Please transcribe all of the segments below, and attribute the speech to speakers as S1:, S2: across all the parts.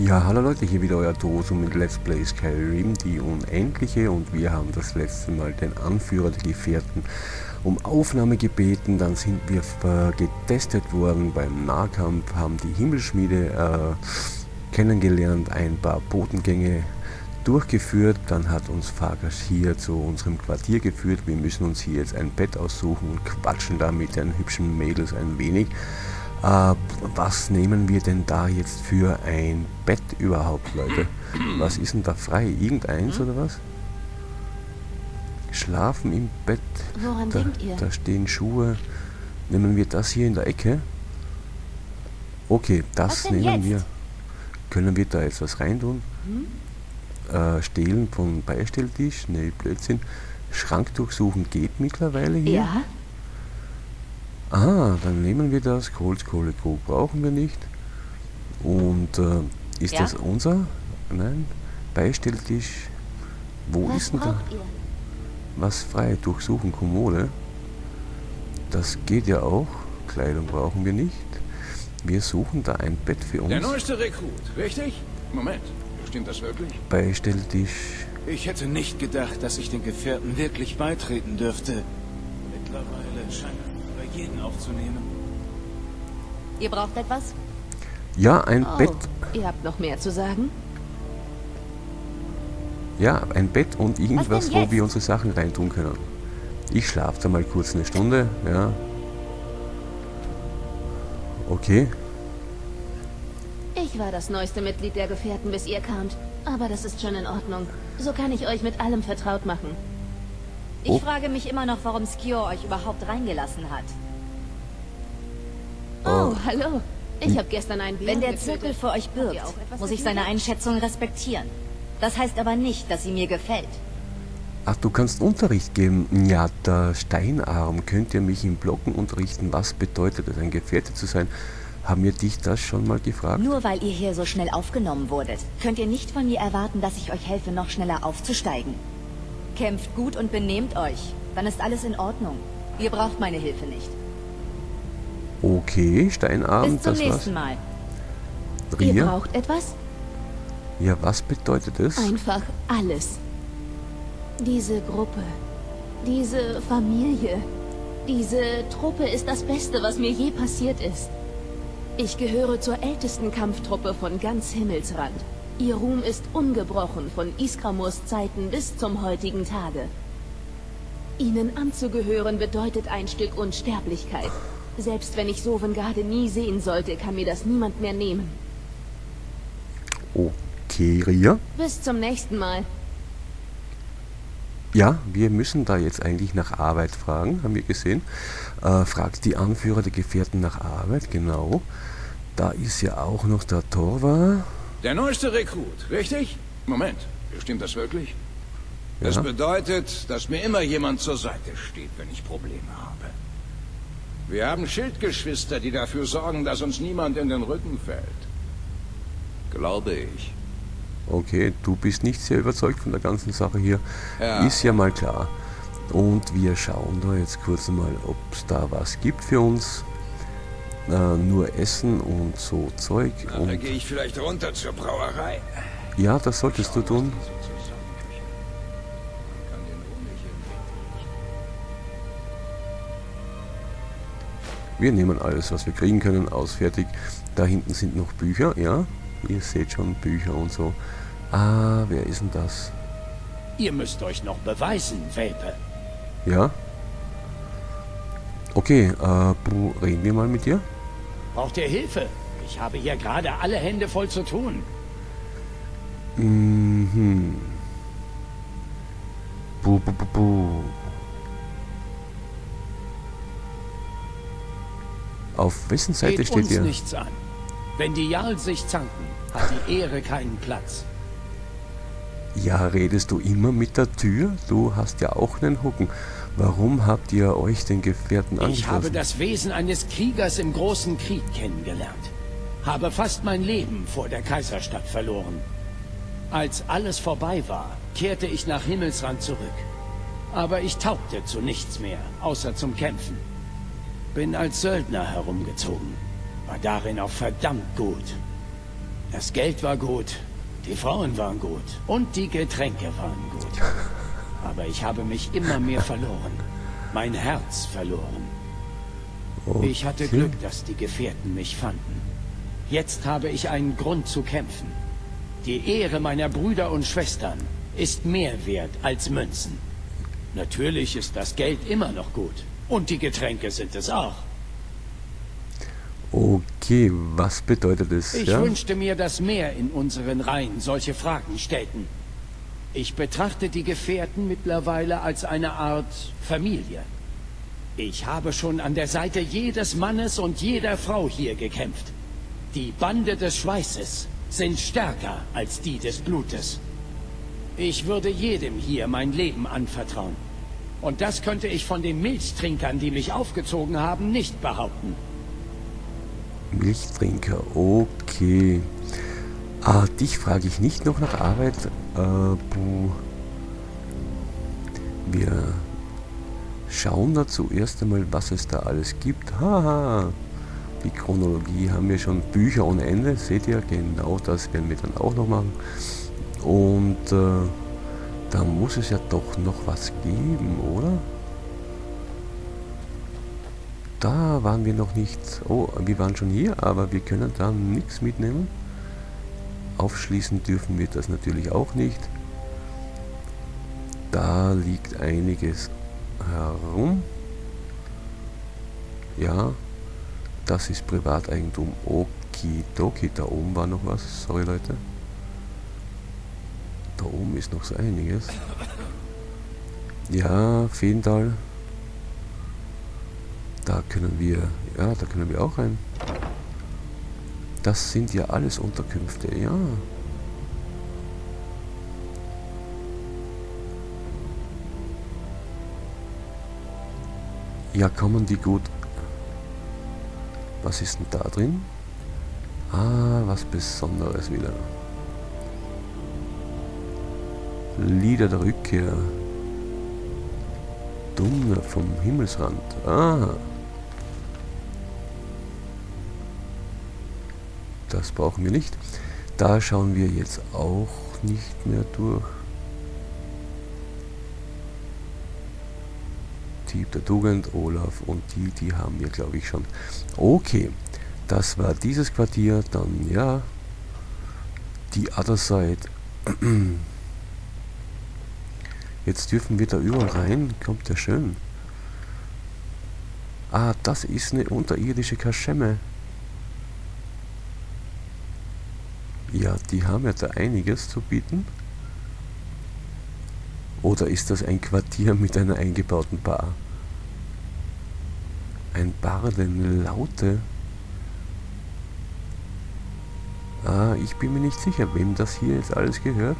S1: Ja, hallo Leute, hier wieder euer Toso mit Let's Play Skyrim, die Unendliche, und wir haben das letzte Mal den Anführer der Gefährten um Aufnahme gebeten. Dann sind wir getestet worden beim Nahkampf, haben die Himmelsschmiede kennengelernt, ein paar Botengänge durchgeführt. Dann hat uns Farkas hier zu unserem Quartier geführt. Wir müssen uns hier jetzt ein Bett aussuchen und quatschen da mit den hübschen Mädels ein wenig. Was nehmen wir denn da jetzt für ein Bett überhaupt, Leute? Was ist denn da frei? Irgendeins oder was? Schlafen im Bett.
S2: Woran denkt ihr?
S1: Da stehen Schuhe. Nehmen wir das hier in der Ecke? Okay, das nehmen wir. Können wir da jetzt was reintun? Stehlen von Beistelltisch? Ne, Blödsinn. Schrank durchsuchen geht mittlerweile hier.
S2: Ja?
S1: Ah, dann nehmen wir das. Holzkohlekrug brauchen wir nicht. Und ist das unser? Nein. Beistelltisch. Wo
S2: Was
S1: ist denn da?
S2: braucht ihr?
S1: Was frei? Durchsuchen Kommode. Das geht ja auch. Kleidung brauchen wir nicht. Wir suchen da ein Bett für uns.
S3: Der neueste Rekrut, richtig? Moment, stimmt das wirklich?
S1: Beistelltisch.
S4: Ich hätte nicht gedacht, dass ich den Gefährten wirklich beitreten dürfte. Mittlerweile scheint er bei jedem aufzunehmen.
S2: Ihr braucht etwas?
S1: Ja, ein
S2: Oh,
S1: Bett.
S2: ihr habt noch mehr zu sagen?
S1: Ja, ein Bett und irgendwas,
S2: denn
S1: wo
S2: jetzt?
S1: wir unsere Sachen reintun können. Ich schlafe da mal kurz eine Stunde, ja. Okay.
S2: Ich war das neueste Mitglied der Gefährten, bis ihr kamt. Aber das ist schon in Ordnung. So kann ich euch mit allem vertraut machen.
S5: Ich
S1: Oh.
S5: frage mich immer noch, warum Skior euch überhaupt reingelassen hat.
S2: Oh, hallo. Ich habe gestern einen Bären
S5: Wenn der
S2: getötet.
S5: Zirkel für euch
S2: Habt
S5: birgt,
S2: ihr auch etwas
S5: muss ich
S2: dafür?
S5: seine Einschätzung respektieren. Das heißt aber nicht, dass sie mir gefällt.
S1: Ach, du kannst Unterricht geben. Ja, der Steinarm. Könnt ihr mich im Blocken unterrichten? Was bedeutet es, ein Gefährte zu sein? Haben wir dich das schon mal gefragt?
S5: Nur weil ihr hier so schnell aufgenommen wurdet, könnt ihr nicht von mir erwarten, dass ich euch helfe, noch schneller aufzusteigen. Kämpft gut und benehmt euch. Dann ist alles in Ordnung. Ihr braucht meine Hilfe nicht.
S1: Okay, Steinarm,
S5: Bis zum
S1: das war's.
S5: nächsten Mal.
S2: Ihr
S1: Ria?
S2: braucht etwas?
S1: Ja, was bedeutet es?
S2: Einfach alles. Diese Gruppe, diese Familie, diese Truppe ist das Beste, was mir je passiert ist. Ich gehöre zur ältesten Kampftruppe von ganz Himmelsrand. Ihr Ruhm ist ungebrochen von Iskramurs Zeiten bis zum heutigen Tage. Ihnen anzugehören bedeutet ein Stück Unsterblichkeit. Selbst wenn ich Sovngarde nie sehen sollte, kann mir das niemand mehr nehmen.
S1: Okay, Ria?
S2: Bis zum nächsten Mal.
S1: Ja, wir müssen da jetzt eigentlich nach Arbeit fragen, haben wir gesehen. Fragt die Anführer der Gefährten nach Arbeit, genau. Da ist ja auch noch der Torvar.
S3: Der neueste Rekrut, richtig? Moment, stimmt das wirklich?
S1: Ja.
S3: Das bedeutet, dass mir immer jemand zur Seite steht, wenn ich Probleme habe. Wir haben Schildgeschwister, die dafür sorgen, dass uns niemand in den Rücken fällt. Glaube ich.
S1: Okay, du bist nicht sehr überzeugt von der ganzen Sache hier.
S3: Ja.
S1: Ist ja mal klar. Und wir schauen da jetzt kurz mal, ob es da was gibt für uns. Nur Essen und so Zeug.
S3: Da
S1: Und
S3: gehe ich vielleicht runter zur Brauerei.
S1: ja, das solltest du tun. Wir nehmen alles, was wir kriegen können, aus, fertig. Da hinten sind noch Bücher, ja. Ihr seht schon Bücher und so. Ah, wer ist denn das?
S6: Ihr müsst euch noch beweisen, Welpe.
S1: Ja? Okay, reden wir mal mit dir.
S6: Braucht ihr Hilfe? Ich habe hier gerade alle Hände voll zu tun.
S1: Mhm. Bu. Auf wessen Seite
S6: Geht
S1: steht
S6: uns
S1: ihr?
S6: nichts an. Wenn die Jarl sich zanken, hat die Ehre keinen Platz.
S1: Ja, redest du immer mit der Tür? Du hast ja auch einen Hucken. Warum habt ihr euch den Gefährten
S6: Ich habe
S1: angeschlossen?
S6: das Wesen eines Kriegers im großen Krieg kennengelernt. Habe fast mein Leben vor der Kaiserstadt verloren. Als alles vorbei war, kehrte ich nach Himmelsrand zurück. Aber ich taugte zu nichts mehr, außer zum Kämpfen. Bin als Söldner herumgezogen. War darin auch verdammt gut. Das Geld war gut, die Frauen waren gut und die Getränke waren gut. Aber ich habe mich immer mehr verloren. Mein Herz verloren.
S1: Okay.
S6: Ich hatte Glück, dass die Gefährten mich fanden. Jetzt habe ich einen Grund zu kämpfen. Die Ehre meiner Brüder und Schwestern ist mehr wert als Münzen. Natürlich ist das Geld immer noch gut. Und die Getränke sind es auch.
S1: Okay, was bedeutet es?
S6: Ich wünschte mir, dass mehr in unseren Reihen solche Fragen stellten. Ich betrachte die Gefährten mittlerweile als eine Art Familie. Ich habe schon an der Seite jedes Mannes und jeder Frau hier gekämpft. Die Bande des Schweißes sind stärker als die des Blutes. Ich würde jedem hier mein Leben anvertrauen. Und das könnte ich von den Milchtrinkern, die mich aufgezogen haben, nicht behaupten.
S1: Milchtrinker, okay. Dich frage ich nicht noch nach Arbeit. Wir schauen da zuerst einmal, was es da alles gibt. Haha, die Chronologie haben wir schon, Bücher ohne Ende, seht ihr, genau das werden wir dann auch noch machen. Und da muss es ja doch noch was geben, oder? Da waren wir noch nicht. Oh, wir waren schon hier, aber wir können da nichts mitnehmen. Aufschließen dürfen wir das natürlich auch nicht. Da liegt einiges herum. Ja, das ist Privateigentum. Okidoki, da oben war noch was. Sorry Leute. Da oben ist noch so einiges. Ja, Feental. Da können wir auch rein. Das sind ja alles Unterkünfte, ja. Ja, kommen die gut. Was ist denn da drin? Was Besonderes wieder. Lieder der Rückkehr. Dummer vom Himmelsrand. Das brauchen wir nicht. Da schauen wir jetzt auch nicht mehr durch. Dieb der Tugend, Olaf und die haben wir, glaube ich, schon. Okay, das war dieses Quartier. Dann, ja, die Other Side. Jetzt dürfen wir da überall rein. Kommt ja schön. Das ist eine unterirdische Kaschemme. Ja, die haben ja da einiges zu bieten. Oder ist das ein Quartier mit einer eingebauten Bar? Ein Bardenlaute. Ich bin mir nicht sicher, wem das hier jetzt alles gehört.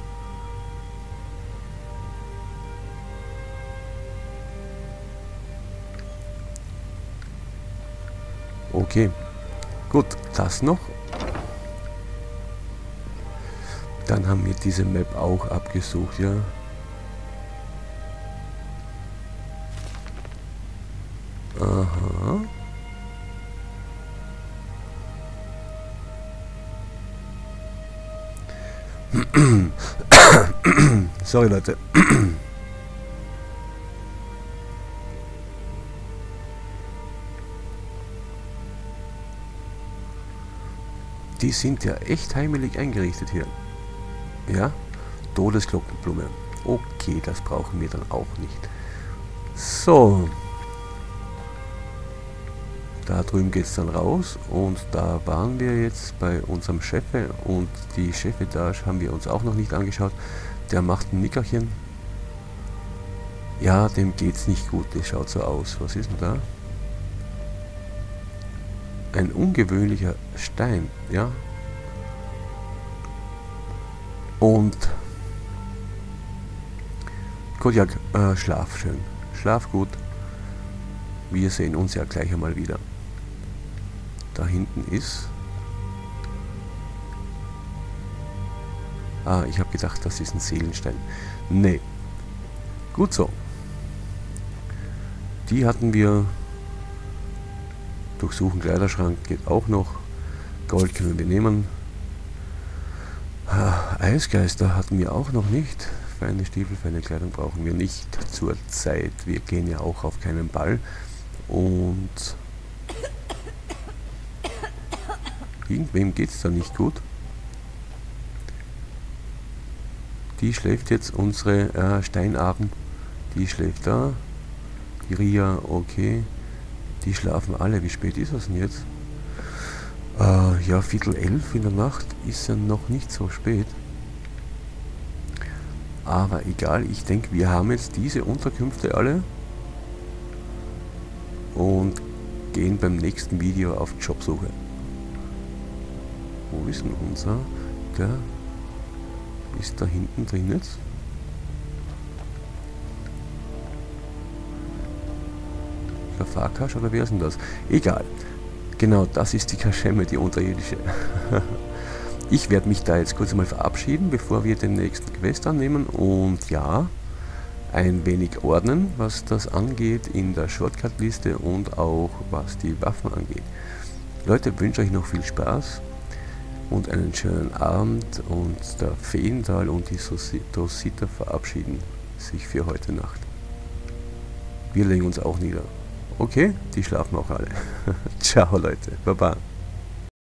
S1: Okay, gut, das noch. Dann haben wir diese Map auch abgesucht, ja. Aha. Sorry, Leute. Die sind ja echt heimelig eingerichtet hier. Ja, Todesglockenblume. Okay, das brauchen wir dann auch nicht. So. Da drüben geht es dann raus und da waren wir jetzt bei unserem Chef und die Chefetage haben wir uns auch noch nicht angeschaut. Der macht ein Nickerchen. Ja, dem geht's nicht gut, das schaut so aus. Was ist denn da? Ein ungewöhnlicher Stein, ja. Und Kodiak, schlaf schön. Schlaf gut. Wir sehen uns ja gleich einmal wieder. Da hinten ist... ich habe gedacht, das ist ein Seelenstein. Nee. Gut so. Die hatten wir. Durchsuchen Kleiderschrank geht auch noch. Gold können wir nehmen. Eisgeister hatten wir auch noch nicht. Feine Stiefel, feine Kleidung brauchen wir nicht zur Zeit. Wir gehen ja auch auf keinen Ball. Und irgendwem geht es da nicht gut. Die schläft jetzt, unsere Steinarten. Die schläft da. Die Ria, okay. Die schlafen alle. Wie spät ist es denn jetzt? Ja, 10:15 in der Nacht ist ja noch nicht so spät. Aber egal, ich denke, wir haben jetzt diese Unterkünfte alle. Und gehen beim nächsten Video auf Jobsuche. Wo ist denn unser? Der ist da hinten drin jetzt. Der Farkas oder wer ist denn das? Egal. Genau, das ist die Kaschemme, die unterirdische. Ich werde mich da jetzt kurz einmal verabschieden, bevor wir den nächsten Quest annehmen. Und ja, ein wenig ordnen, was das angeht in der Shortcut-Liste und auch was die Waffen angeht. Leute, wünsche euch noch viel Spaß und einen schönen Abend. Und der Feenthal und die Dosita verabschieden sich für heute Nacht. Wir legen uns auch nieder. Okay, die schlafen auch alle. Ciao Leute, Baba.